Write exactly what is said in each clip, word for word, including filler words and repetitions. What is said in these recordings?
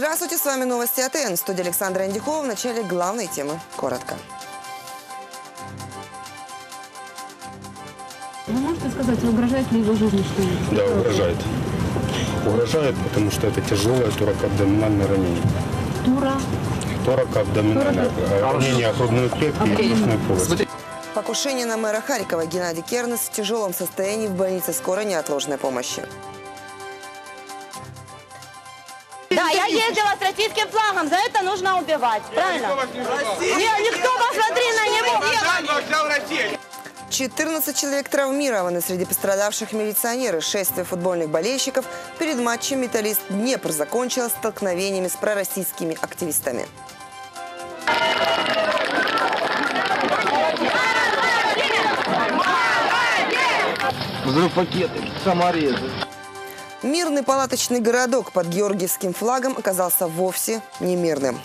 Здравствуйте, с вами новости АТН. В студии Александра Андюхова. В начале главной темы. Коротко. Вы можете сказать, угрожает ли его жизни что-нибудь? Да, угрожает. Угрожает, потому что это тяжелое торакоабдоминальное ранение. Тура? Торакоабдоминальное ранение грудной клетки и брюшной полости. Покушение на мэра Харькова. Геннадий Кернес в тяжелом состоянии в больнице скорой неотложной помощи. Да, я ездила с российским флагом, за это нужно убивать, правильно? Нет, никто, посмотри на него! четырнадцать человек травмированы, среди пострадавших милиционеры. Шествие футбольных болельщиков перед матчем «Металлист Днепр» закончилось столкновениями с пророссийскими активистами. Взрыв пакеты, саморезы. Мирный палаточный городок под георгиевским флагом оказался вовсе не мирным.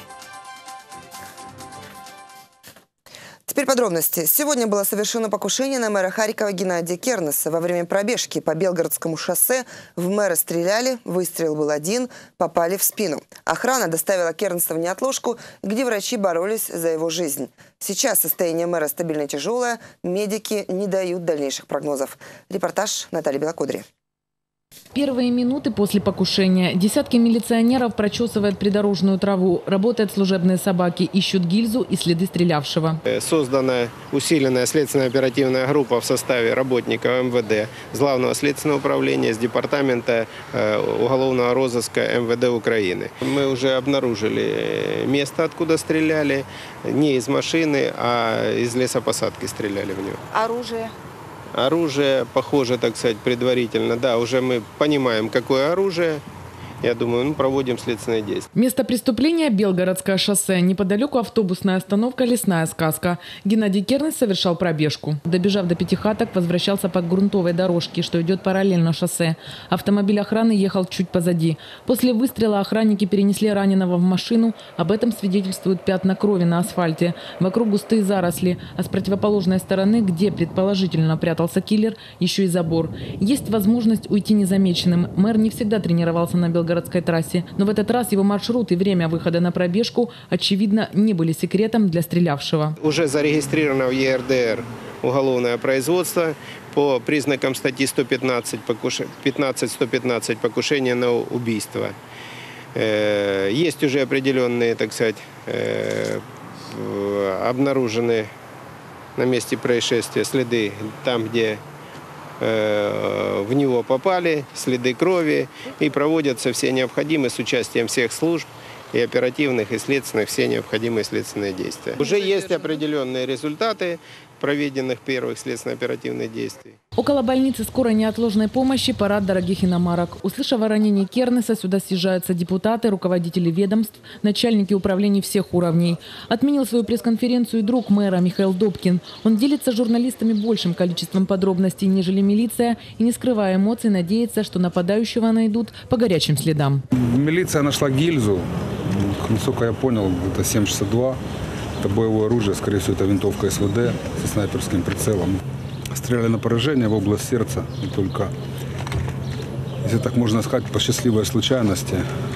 Теперь подробности. Сегодня было совершено покушение на мэра Харькова Геннадия Кернеса. Во время пробежки по Белгородскому шоссе в мэра стреляли, выстрел был один, попали в спину. Охрана доставила Кернеса в неотложку, где врачи боролись за его жизнь. Сейчас состояние мэра стабильно тяжелое, медики не дают дальнейших прогнозов. Репортаж Натальи Белокудри. Первые минуты после покушения. Десятки милиционеров прочесывают придорожную траву. Работают служебные собаки, ищут гильзу и следы стрелявшего. Создана усиленная следственно-оперативная группа в составе работников эм вэ дэ, с Главного следственного управления, с департамента уголовного розыска эм вэ дэ Украины. Мы уже обнаружили место, откуда стреляли. Не из машины, а из лесопосадки стреляли в него. Оружие? Оружие, похоже, так сказать, предварительно. Да, уже мы понимаем, какое оружие. Я думаю, мы проводим следственные действия. Место преступления – Белгородское шоссе. Неподалеку автобусная остановка «Лесная сказка». Геннадий Кернес совершал пробежку. Добежав до Пятихаток, возвращался по грунтовой дорожке, что идет параллельно шоссе. Автомобиль охраны ехал чуть позади. После выстрела охранники перенесли раненого в машину. Об этом свидетельствуют пятна крови на асфальте. Вокруг густые заросли, а с противоположной стороны, где предположительно прятался киллер, еще и забор. Есть возможность уйти незамеченным. Мэр не всегда тренировался на Белгородской городской трассе. Но в этот раз его маршрут и время выхода на пробежку, очевидно, не были секретом для стрелявшего. Уже зарегистрировано в е эр дэ эр уголовное производство по признакам статьи сто пятнадцать, пятнадцать сто пятнадцать покушение на убийство. Есть уже определенные, так сказать, обнаружены на месте происшествия следы там, где в него попали, следы крови, и проводятся все необходимые с участием всех служб, и оперативных, и следственных, все необходимые следственные действия. Уже есть определенные результаты проведенных первых следственно-оперативных действий. Около больницы скорой неотложной помощи парад дорогих иномарок. Услышав о ранении Кернеса, сюда съезжаются депутаты, руководители ведомств, начальники управлений всех уровней. Отменил свою пресс-конференцию друг мэра Михаил Добкин. Он делится с журналистами большим количеством подробностей, нежели милиция, и, не скрывая эмоций, надеется, что нападающего найдут по горячим следам. Милиция нашла гильзу, насколько я понял, это семь шестьдесят два. Это боевое оружие, скорее всего, это винтовка эс вэ дэ со снайперским прицелом. Стреляли на поражение в область сердца. И только, если так можно сказать, по счастливой случайности,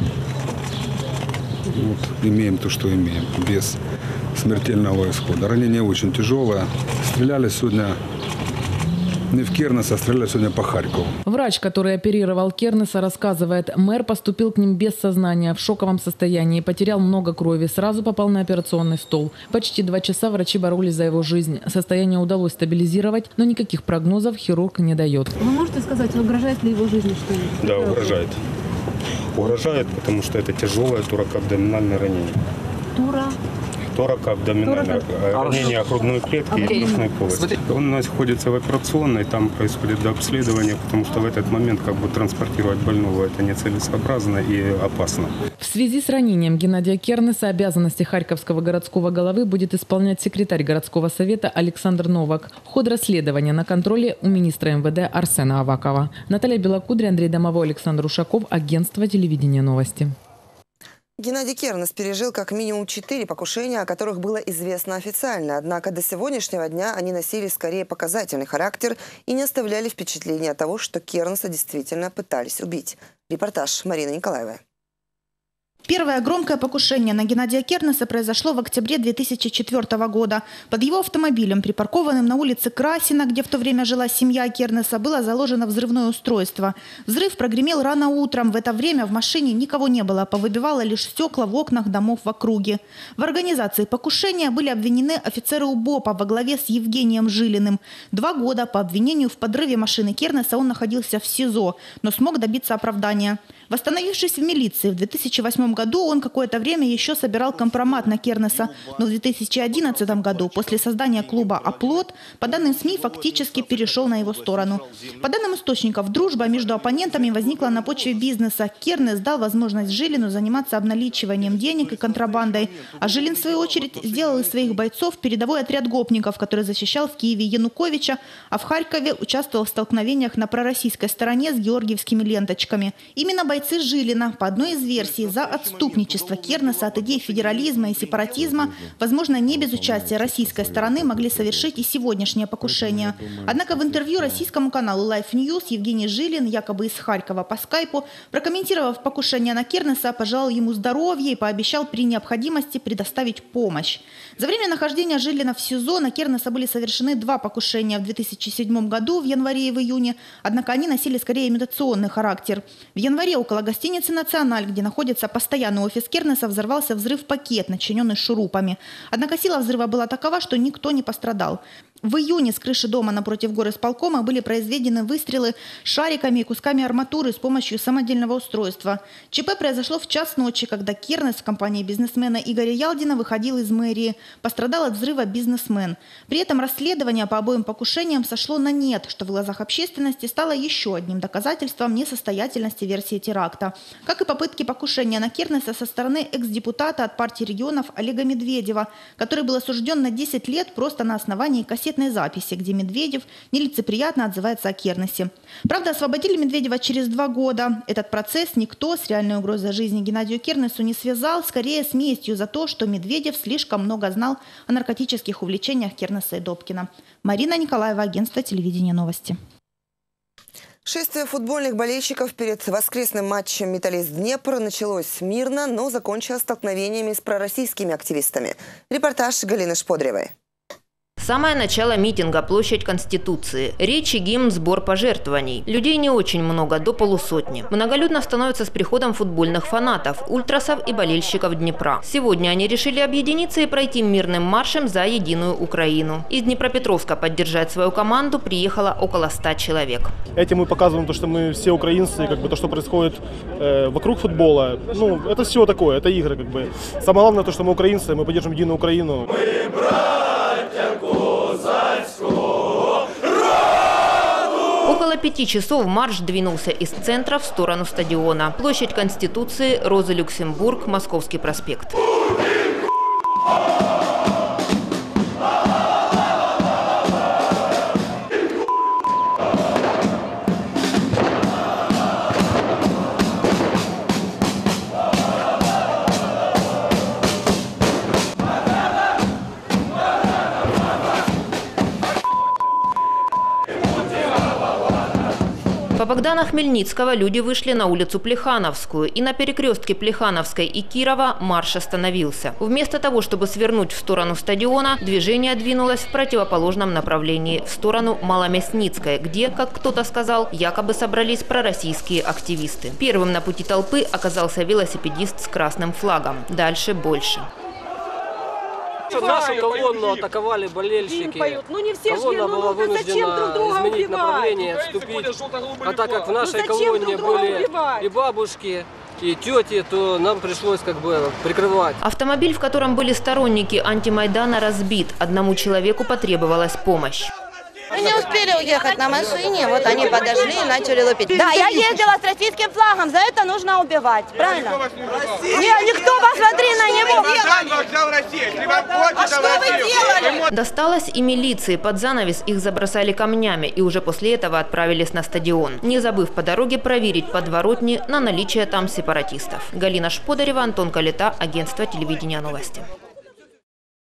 вот, имеем то, что имеем, без смертельного исхода. Ранение очень тяжелое. Стреляли сегодня не в Кернеса, а стреляли сегодня по Харькову. Врач, который оперировал Кернеса, рассказывает, мэр поступил к ним без сознания, в шоковом состоянии, потерял много крови, сразу попал на операционный стол. Почти два часа врачи боролись за его жизнь. Состояние удалось стабилизировать, но никаких прогнозов хирург не дает. Вы можете сказать, угрожает ли его жизни что-нибудь? Да, угрожает. Угрожает, потому что это тяжелое торакоабдоминальное ранение. Тура? Торакоабдоминальное ранение грудной клетки и брюшной полости. Он находится в операционной, там происходит обследование, потому что в этот момент как бы транспортировать больного это нецелесообразно и опасно. В связи с ранением Геннадия Кернеса обязанности Харьковского городского головы будет исполнять секретарь городского совета Александр Новак. Ход расследования на контроле у министра эм вэ дэ Арсена Авакова. Наталья Белокудри, Андрей Домовой, Александр Ушаков, агентство телевидения «Новости». Геннадий Кернес пережил как минимум четыре покушения, о которых было известно официально. Однако до сегодняшнего дня они носили скорее показательный характер и не оставляли впечатления того, что Кернеса действительно пытались убить. Репортаж Марины Николаевой. Первое громкое покушение на Геннадия Кернеса произошло в октябре две тысячи четвёртого года. Под его автомобилем, припаркованным на улице Красина, где в то время жила семья Кернеса, было заложено взрывное устройство. Взрыв прогремел рано утром. В это время в машине никого не было, повыбивало лишь стекла в окнах домов в округе. В организации покушения были обвинены офицеры УБОПа во главе с Евгением Жилиным. Два года по обвинению в подрыве машины Кернеса он находился в СИЗО, но смог добиться оправдания. Восстановившись в милиции в две тысячи восьмом году, он какое-то время еще собирал компромат на Кернеса. Но в две тысячи одиннадцатом году, после создания клуба «Оплот», по данным СМИ, фактически перешел на его сторону. По данным источников, дружба между оппонентами возникла на почве бизнеса. Кернес дал возможность Жилину заниматься обналичиванием денег и контрабандой. А Жилин, в свою очередь, сделал из своих бойцов передовой отряд гопников, который защищал в Киеве Януковича, а в Харькове участвовал в столкновениях на пророссийской стороне с георгиевскими ленточками. Именно бойцы Жилина, по одной из версий, за отступничество Кернеса от идей федерализма и сепаратизма, возможно, не без участия российской стороны, могли совершить и сегодняшнее покушение. Однако в интервью российскому каналу Life News Евгений Жилин, якобы из Харькова по скайпу, прокомментировав покушение на Кернеса, пожелал ему здоровья и пообещал при необходимости предоставить помощь. За время нахождения Жилина в СИЗО на Кернеса были совершены два покушения в две тысячи седьмом году, в январе и в июне, однако они носили скорее имитационный характер. В январе около гостиницы «Националь», где находится постоянный офис Кернеса, взорвался взрыв-пакет, начиненный шурупами. Однако сила взрыва была такова, что никто не пострадал. В июне с крыши дома напротив горисполкома были произведены выстрелы шариками и кусками арматуры с помощью самодельного устройства. ЧП произошло в час ночи, когда Кернес в компании бизнесмена Игоря Ялдина выходил из мэрии. Пострадал от взрыва бизнесмен. При этом расследование по обоим покушениям сошло на нет, что в глазах общественности стало еще одним доказательством несостоятельности версии теракта. Как и попытки покушения на Кернеса со стороны экс-депутата от партии регионов Олега Медведева, который был осужден на десять лет просто на основании кассетной записи, где Медведев нелицеприятно отзывается о Кернесе. Правда, освободили Медведева через два года. Этот процесс никто с реальной угрозой жизни Геннадию Кернесу не связал, скорее с местью за то, что Медведев слишком много знал о наркотических увлечениях Кернеса и Добкина. Марина Николаева, агентство телевидения «Новости». Шествие футбольных болельщиков перед воскресным матчем «Металлист-Днепр» началось мирно, но закончилось столкновениями с пророссийскими активистами. Репортаж Галины Шподревой. Самое начало митинга – площадь Конституции. Речи, гимн, сбор пожертвований. Людей не очень много, до полусотни. Многолюдно становится с приходом футбольных фанатов, ультрасов и болельщиков Днепра. Сегодня они решили объединиться и пройти мирным маршем за единую Украину. Из Днепропетровска поддержать свою команду приехало около ста человек. Этим мы показываем то, что мы все украинцы, как бы то, что происходит э, вокруг футбола. Ну, это все такое, это игры, как бы. Самое главное то, что мы украинцы, мы поддерживаем единую Украину. Мы Около пяти часов марш двинулся из центра в сторону стадиона. Площадь Конституции, Роза Люксембург, Московский проспект. По Богдана Хмельницкого люди вышли на улицу Плехановскую, и на перекрестке Плехановской и Кирова марш остановился. Вместо того, чтобы свернуть в сторону стадиона, движение двинулось в противоположном направлении, в сторону Маломясницкой, где, как кто-то сказал, якобы собрались пророссийские активисты. Первым на пути толпы оказался велосипедист с красным флагом. Дальше больше. Нашу колонну атаковали болельщики. Ну, не все Колонна ну, была вынуждена друг изменить убивать? направление, отступить. А так как в нашей ну, колонне были убивать? и бабушки, и тети, то нам пришлось как бы прикрывать. Автомобиль, в котором были сторонники антимайдана, разбит. Одному человеку потребовалась помощь. Мы не успели уехать на машине, вот они подошли и начали лупить. Да, я ездила с российским флагом, за это нужно убивать, правильно? Нет, никто, посмотри на него. А что вы делали? Досталось и милиции, под занавес их забросали камнями и уже после этого отправились на стадион, не забыв по дороге проверить подворотни на наличие там сепаратистов. Галина Шподарева, Антон Калита, агентство телевидения «Новости».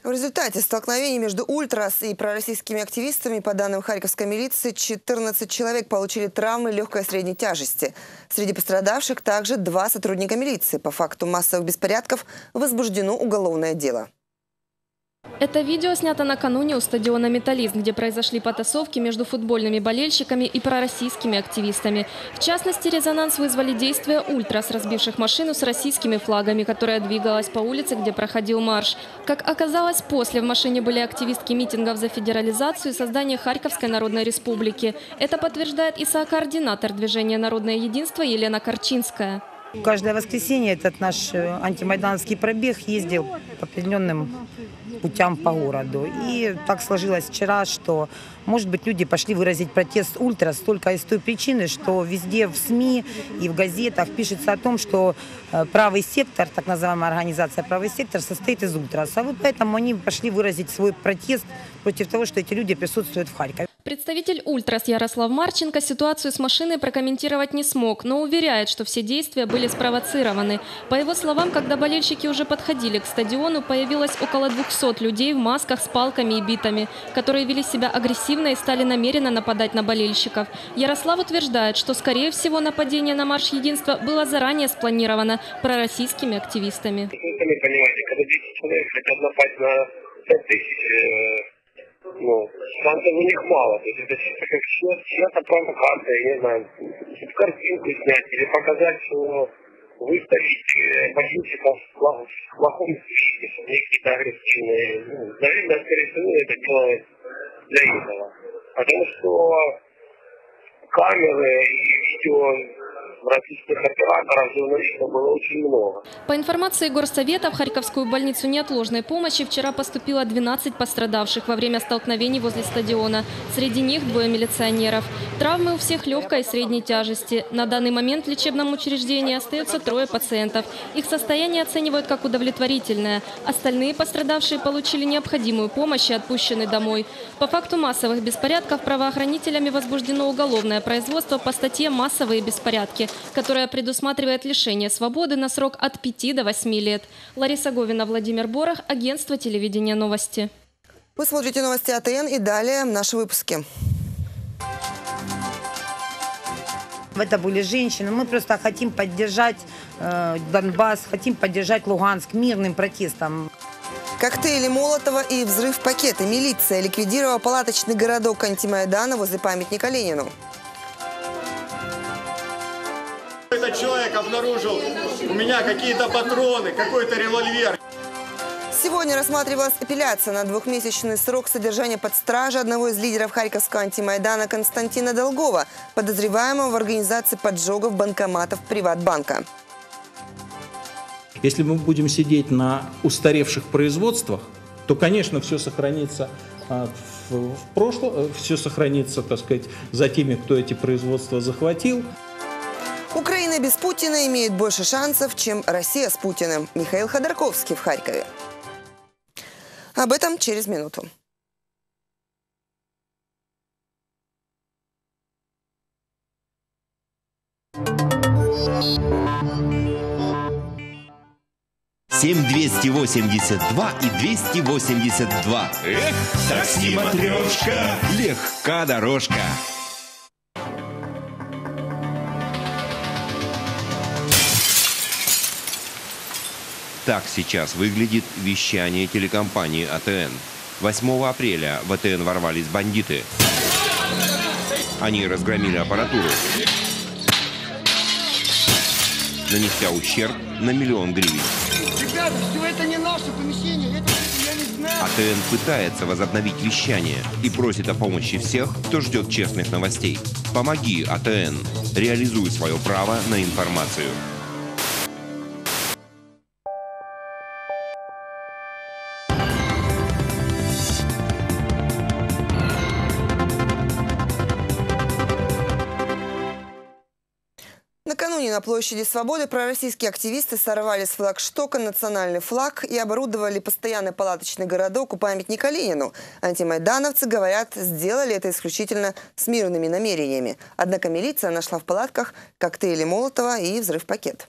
В результате столкновений между ультрас и пророссийскими активистами, по данным харьковской милиции, четырнадцать человек получили травмы легкой и средней тяжести. Среди пострадавших также два сотрудника милиции. По факту массовых беспорядков возбуждено уголовное дело. Это видео снято накануне у стадиона «Металлист», где произошли потасовки между футбольными болельщиками и пророссийскими активистами. В частности, резонанс вызвали действия ультрас, разбивших машину с российскими флагами, которая двигалась по улице, где проходил марш. Как оказалось, после в машине были активистки митингов за федерализацию и создание Харьковской Народной Республики. Это подтверждает и сокоординатор движения «Народное единство» Елена Корчинская. Каждое воскресенье этот наш антимайдановский пробег ездил по определенным путям по городу. И так сложилось вчера, что, может быть, люди пошли выразить протест ультрас только из той причины, что везде в СМИ и в газетах пишется о том, что правый сектор, так называемая организация «Правый сектор», состоит из ультрас. А вот поэтому они пошли выразить свой протест против того, что эти люди присутствуют в Харькове. Представитель ультрас Ярослав Марченко ситуацию с машиной прокомментировать не смог, но уверяет, что все действия были спровоцированы. По его словам, когда болельщики уже подходили к стадиону, появилось около двухсот людей в масках с палками и битами, которые вели себя агрессивно и стали намеренно нападать на болельщиков. Ярослав утверждает, что, скорее всего, нападение на марш единства было заранее спланировано пророссийскими активистами. Вы сами понимаете, когда десять человек хотят напасть на пять тысяч, ну, шансов у них мало. То есть это чисто как чья-то провокация, я не знаю, картинку снять или показать, что выставить болельщиков в плохом свете, что они какие-то агрессивные. Ну, наверное, скорее всего, это делают для этого. Потому что камеры и видео российских операторов, журналистов было очень много. По информации Горсовета, в Харьковскую больницу неотложной помощи вчера поступило двенадцать пострадавших во время столкновений возле стадиона. Среди них двое милиционеров. Травмы у всех легкой и средней тяжести. На данный момент в лечебном учреждении остается трое пациентов. Их состояние оценивают как удовлетворительное. Остальные пострадавшие получили необходимую помощь и отпущены домой. По факту массовых беспорядков правоохранителями возбуждено уголовное производство по статье «Массовые беспорядки», которая предусматривает лишение свободы на срок от пяти до восьми лет. Лариса Говина, Владимир Борох, агентство телевидения «Новости». Вы смотрите новости АТН и далее наши выпуски. Это были женщины. Мы просто хотим поддержать э, Донбасс, хотим поддержать Луганск мирным протестом. Коктейли Молотова и взрыв пакеты. Милиция ликвидировала палаточный городок антимайдана возле памятника Ленину. Этот человек обнаружил у меня какие-то патроны, какой-то револьвер. Сегодня рассматривалась апелляция на двухмесячный срок содержания под стражей одного из лидеров Харьковского антимайдана Константина Долгова, подозреваемого в организации поджогов банкоматов Приватбанка. Если мы будем сидеть на устаревших производствах, то, конечно, все сохранится в прошлом, все сохранится, так сказать, за теми, кто эти производства захватил. Украина без Путина имеет больше шансов, чем Россия с Путиным. Михаил Ходорковский в Харькове. Об этом через минуту. семь двести восемьдесят два и двести восемьдесят два. Эх, такси-матрешка, легка дорожка. Так сейчас выглядит вещание телекомпании АТН. восьмого апреля в АТН ворвались бандиты. Они разгромили аппаратуру, нанеся ущерб на миллион гривен. Ребята, все это не наше помещение, это я не знаю. АТН пытается возобновить вещание и просит о помощи всех, кто ждет честных новостей. Помоги, АТН. Реализуй свое право на информацию. Накануне на площади Свободы пророссийские активисты сорвали с флагштока национальный флаг и оборудовали постоянный палаточный городок у памятника Ленину. Антимайдановцы, говорят, сделали это исключительно с мирными намерениями. Однако милиция нашла в палатках коктейли Молотова и взрыв-пакет.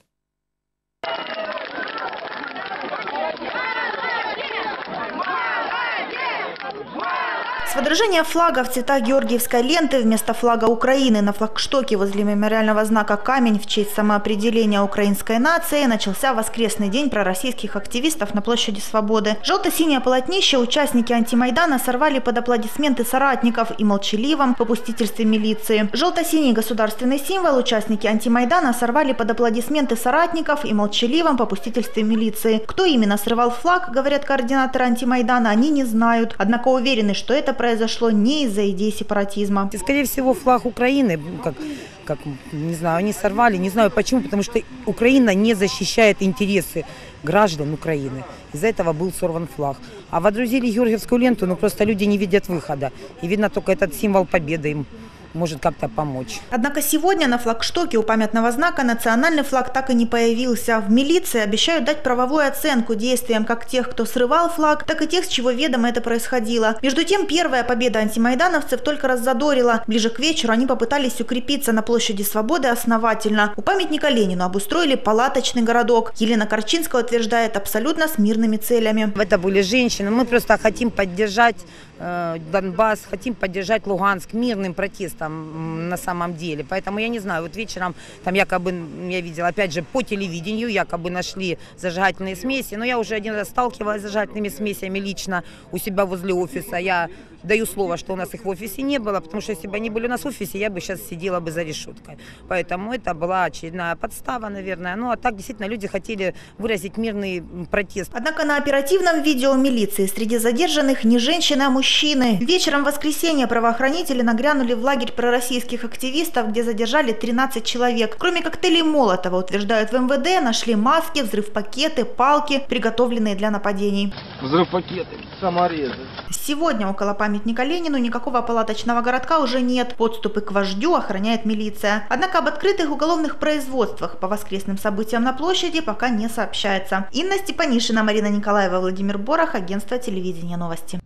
С водружения флага в цветах георгиевской ленты вместо флага Украины на флагштоке возле мемориального знака «Камень» в честь самоопределения украинской нации начался воскресный день пророссийских активистов на площади Свободы. Желто-синее полотнище участники антимайдана сорвали под аплодисменты соратников и молчаливом попустительстве милиции. Желто-синий государственный символ участники антимайдана сорвали под аплодисменты соратников и молчаливом попустительстве милиции. Кто именно срывал флаг, говорят координаторы антимайдана, они не знают. Однако уверены, что это произошло не из-за идей сепаратизма. Скорее всего, флаг Украины, как, как, не знаю, они сорвали, не знаю почему, потому что Украина не защищает интересы граждан Украины. Из-за этого был сорван флаг. А водрузили георгиевскую ленту, ну просто люди не видят выхода. И видно, только этот символ победы им может как-то помочь. Однако сегодня на флагштоке у памятного знака национальный флаг так и не появился. В милиции обещают дать правовую оценку действиям как тех, кто срывал флаг, так и тех, с чего ведомо это происходило. Между тем, первая победа антимайдановцев только раззадорила. Ближе к вечеру они попытались укрепиться на площади Свободы основательно. У памятника Ленину обустроили палаточный городок. Елена Корчинская утверждает, абсолютно с мирными целями. Это были женщины. Мы просто хотим поддержать э, Донбасс, хотим поддержать Луганск мирным протестом на самом деле. Поэтому я не знаю, вот вечером там якобы, я видела, опять же, по телевидению якобы нашли зажигательные смеси, но я уже один раз сталкивалась с зажигательными смесями лично у себя возле офиса. Я даю слово, что у нас их в офисе не было, потому что если бы они были у нас в офисе, я бы сейчас сидела бы за решеткой. Поэтому это была очередная подстава, наверное. Ну а так действительно люди хотели выразить мирный протест. Однако на оперативном видео милиции среди задержанных не женщины, а мужчины. Вечером в воскресенье правоохранители нагрянули в лагерь пророссийских активистов, где задержали тринадцать человек. Кроме коктейлей Молотова, утверждают в эм вэ дэ, нашли маски, взрыв-пакеты, палки, приготовленные для нападений. Взрыв-пакеты, саморезы. Сегодня около памятника Ленину никакого палаточного городка уже нет. Подступы к вождю охраняет милиция. Однако об открытых уголовных производствах по воскресным событиям на площади пока не сообщается. Инна Степанишина, Марина Николаева, Владимир Борох, агентство телевидения «Новости».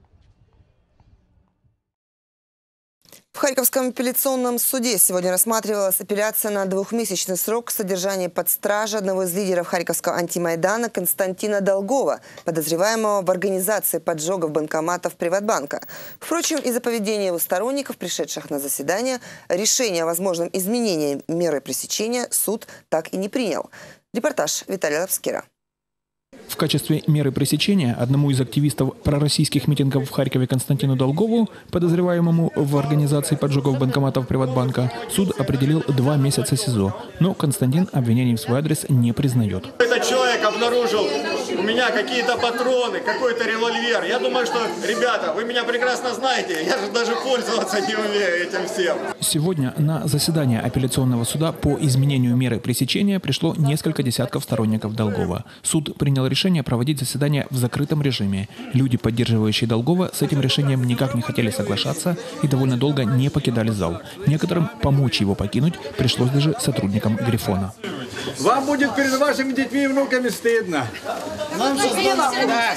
В Харьковском апелляционном суде сегодня рассматривалась апелляция на двухмесячный срок содержания под стражей одного из лидеров Харьковского антимайдана Константина Долгова, подозреваемого в организации поджогов банкоматов Приватбанка. Впрочем, из-за поведения его сторонников, пришедших на заседание, решение о возможном изменении меры пресечения суд так и не принял. Репортаж Виталия Лапскера. В качестве меры пресечения одному из активистов пророссийских митингов в Харькове Константину Долгову, подозреваемому в организации поджогов банкоматов Приватбанка, суд определил два месяца СИЗО. Но Константин обвинений в свой адрес не признает. Этот человек обнаружил у меня какие-то патроны, какой-то револьвер. Я думаю, что, ребята, вы меня прекрасно знаете, я же даже пользоваться не умею этим всем. Сегодня на заседание апелляционного суда по изменению меры пресечения пришло несколько десятков сторонников Долгова. Суд принял решение проводить заседание в закрытом режиме. Люди, поддерживающие Долгова, с этим решением никак не хотели соглашаться и довольно долго не покидали зал. Некоторым помочь его покинуть пришлось даже сотрудникам Грифона. Вам будет перед вашими детьми и внуками стыдно. Нам стыдно.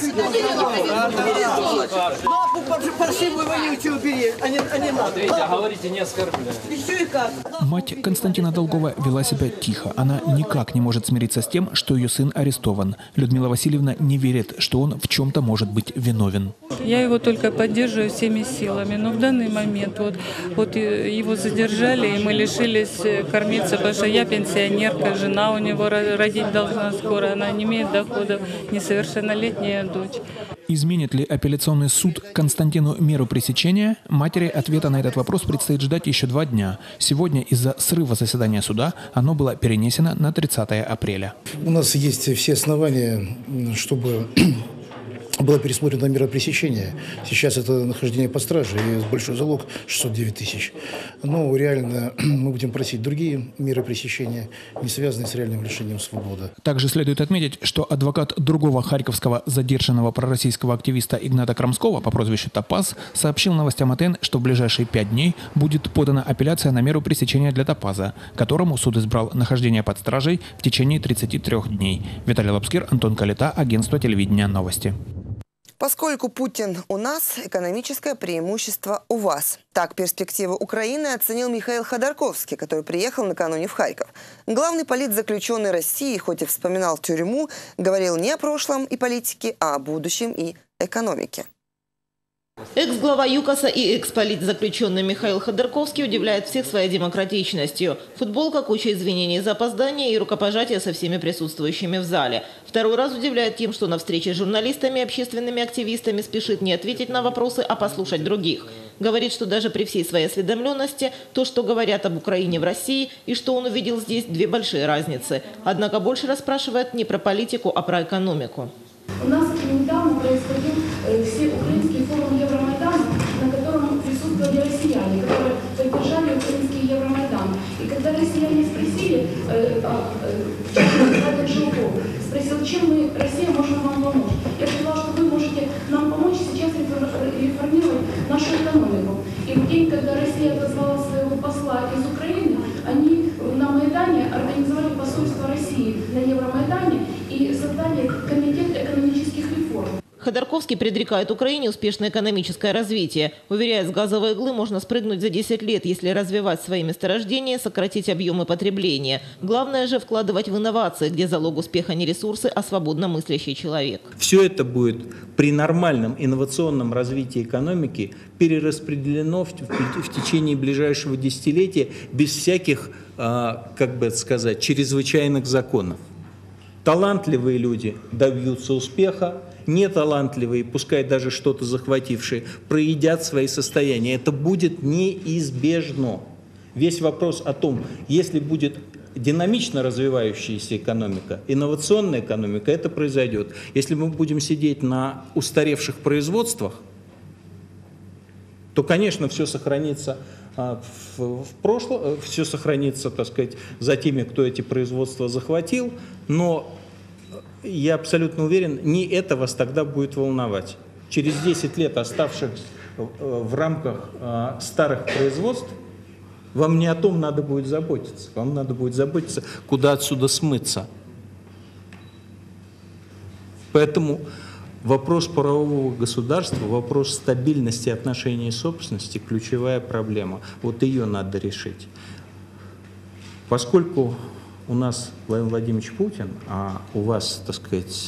Мать Константина Долгова вела себя тихо. Она никак не может смириться с тем, что ее сын арестован. Людмила Васильевна не верит, что он в чем-то может быть виновен. Я его только поддерживаю всеми силами. Но в данный момент вот, вот его задержали, и мы лишились кормиться, потому что я пенсионерка, жена у него родить должна скоро. Она не имеет доходов, несовершеннолетняя дочь. Изменит ли апелляционный суд Константину меру пресечения? Матери ответа на этот вопрос предстоит ждать еще два дня. Сегодня из-за срыва заседания суда оно было перенесено на тридцатое апреля. У нас есть все основания, чтобы была пересмотрена мера пресечения. Сейчас это нахождение под стражей, и большой залог шестьсот девять тысяч. Но реально мы будем просить другие меры пресечения, не связанные с реальным лишением свободы. Также следует отметить, что адвокат другого харьковского задержанного пророссийского активиста Игната Крамского по прозвищу Топаз сообщил новостям А Т Н, что в ближайшие пять дней будет подана апелляция на меру пресечения для Топаза, которому суд избрал нахождение под стражей в течение тридцати трёх дней. Виталий Лапскер, Антон Калита, агентство телевидения «Новости». Поскольку Путин у нас, экономическое преимущество у вас. Так перспективы Украины оценил Михаил Ходорковский, который приехал накануне в Харьков. Главный политзаключенный России, хоть и вспоминал тюрьму, говорил не о прошлом и политике, а о будущем и экономике. Экс-глава ЮКОСа и экс-политзаключенный Михаил Ходорковский удивляет всех своей демократичностью. Футболка, куча извинений за опоздание и рукопожатие со всеми присутствующими в зале. Второй раз удивляет тем, что на встрече с журналистами и общественными активистами спешит не ответить на вопросы, а послушать других. Говорит, что даже при всей своей осведомленности, то, что говорят об Украине в России и что он увидел здесь, две большие разницы. Однако больше расспрашивает не про политику, а про экономику. У нас недавно происходил э, всеукраинский форум Евромайдана, на котором присутствовали россияне, которые поддержали украинский Евромайдан. И когда россияне спросили, э, э, Жилков спросил, чем мы, Россия, можем вам помочь? Я сказала, что вы можете нам помочь сейчас реформировать нашу экономику. И в день, когда Россия отозвала своего посла из Украины, они на Майдане организовали посольство России на Евромайдане и создали комитет экономических реформ. Ходорковский предрекает Украине успешное экономическое развитие. Уверяет, с газовой иглы можно спрыгнуть за десять лет, если развивать свои месторождения, сократить объемы потребления. Главное же вкладывать в инновации, где залог успеха не ресурсы, а свободно мыслящий человек. Все это будет при нормальном инновационном развитии экономики перераспределено в, в, в течение ближайшего десятилетия без всяких, а, как бы это сказать, чрезвычайных законов. Талантливые люди добьются успеха, неталантливые, пускай даже что-то захватившие, проедят свои состояния. Это будет неизбежно. Весь вопрос о том, если будет динамично развивающаяся экономика, инновационная экономика, это произойдет. Если мы будем сидеть на устаревших производствах, то, конечно, все сохранится в прошлом, все сохранится, так сказать, за теми, кто эти производства захватил, но я абсолютно уверен, не это вас тогда будет волновать. Через десять лет, оставшихся в рамках старых производств, вам не о том надо будет заботиться. Вам надо будет заботиться, куда отсюда смыться. Поэтому вопрос правового государства, вопрос стабильности отношений и собственности – ключевая проблема. Вот ее надо решить. Поскольку у нас Владимир Владимирович Путин, а у вас, так сказать,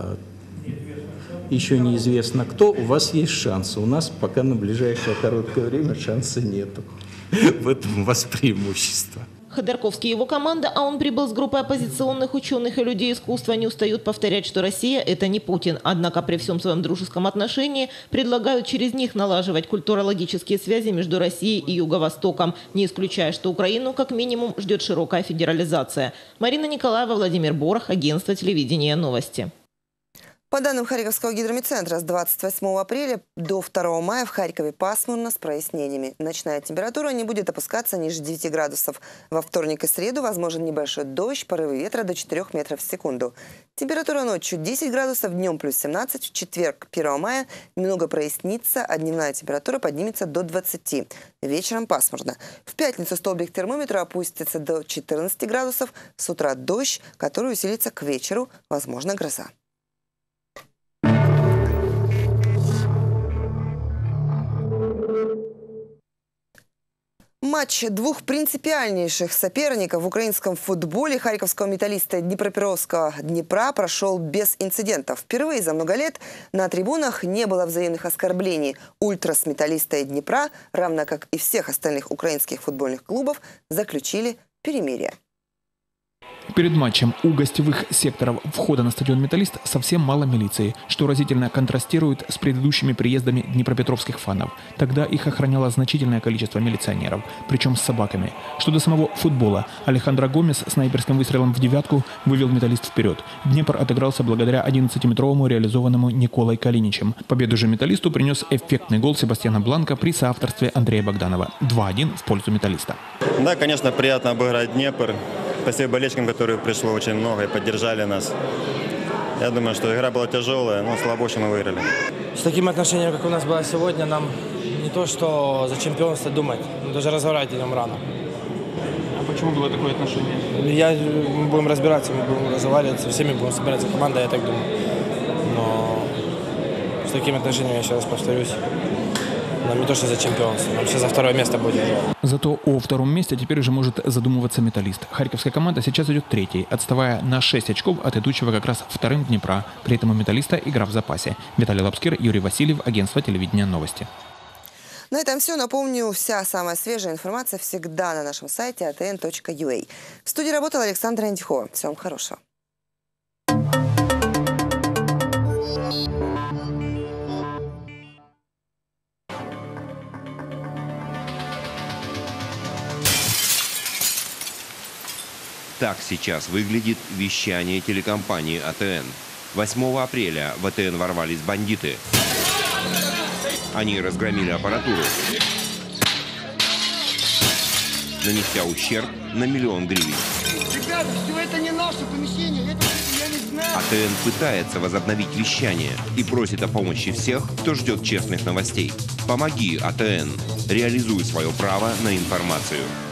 еще неизвестно кто, у вас есть шансы. У нас пока на ближайшее короткое время шанса нету. В этом у вас преимущество. Ходорковский и его команда, а он прибыл с группой оппозиционных ученых и людей искусства, не устают повторять, что Россия – это не Путин. Однако при всем своем дружеском отношении предлагают через них налаживать культурологические связи между Россией и Юго-Востоком, не исключая, что Украину как минимум ждет широкая федерализация. Марина Николаева, Владимир Борох, агентство телевидения «Новости». По данным Харьковского гидромедцентра, с двадцать восьмого апреля до второго мая в Харькове пасмурно с прояснениями. Ночная температура не будет опускаться ниже девяти градусов. Во вторник и среду возможен небольшой дождь, порывы ветра до четырёх метров в секунду. Температура ночью десять градусов, днем плюс семнадцать. В четверг, первого мая, немного прояснится, а дневная температура поднимется до двадцати. Вечером пасмурно. В пятницу столбик термометра опустится до четырнадцати градусов. С утра дождь, который усилится к вечеру, возможно гроза. Матч двух принципиальнейших соперников в украинском футболе харьковского металлиста Днепропетровского Днепра прошел без инцидентов. Впервые за много лет на трибунах не было взаимных оскорблений. Ультрас металлиста и Днепра, равно как и всех остальных украинских футбольных клубов, заключили перемирие. Перед матчем у гостевых секторов входа на стадион «Металлист» совсем мало милиции, что разительно контрастирует с предыдущими приездами днепропетровских фанов. Тогда их охраняло значительное количество милиционеров, причем с собаками. Что до самого футбола, Алехандро Гомес снайперским выстрелом в девятку вывел «Металлист» вперед. Днепр отыгрался благодаря одиннадцатиметровому реализованному Николой Калиничем. Победу же «Металлисту» принес эффектный гол Себастьяна Бланка при соавторстве Андрея Богданова. два один в пользу «Металлиста». Да, конечно, приятно обыграть Днепр. Спасибо болельщикам, которые пришло очень много и поддержали нас. Я думаю, что игра была тяжелая, но слава богу, мы выиграли. С таким отношением, как у нас было сегодня, нам не то, что за чемпионство думать, но даже разговаривать о нем рано. А почему было такое отношение? Я, мы будем разбираться, мы будем разговаривать, со всеми будем собираться командой, я так думаю. Но с таким отношением, я еще раз повторюсь, Нам не то, что за чемпионство, нам все за второе место будет. Зато о втором месте теперь уже может задумываться «Металлист». Харьковская команда сейчас идет третьей, отставая на шесть очков от идущего как раз вторым Днепра. При этом у «Металлиста» игра в запасе. Виталий Лапскир, Юрий Васильев, агентство телевидения «Новости». На этом все. Напомню, вся самая свежая информация всегда на нашем сайте а тэ эн точка ю а. В студии работала Александра Антихова. Всем хорошего. Так сейчас выглядит вещание телекомпании а тэ эн. восьмого апреля в а тэ эн ворвались бандиты. Они разгромили аппаратуру, нанеся ущерб на миллион гривен. Ребята, все это не наше помещение, это я не знаю. а тэ эн пытается возобновить вещание и просит о помощи всех, кто ждет честных новостей. Помоги, а тэ эн. Реализуй свое право на информацию.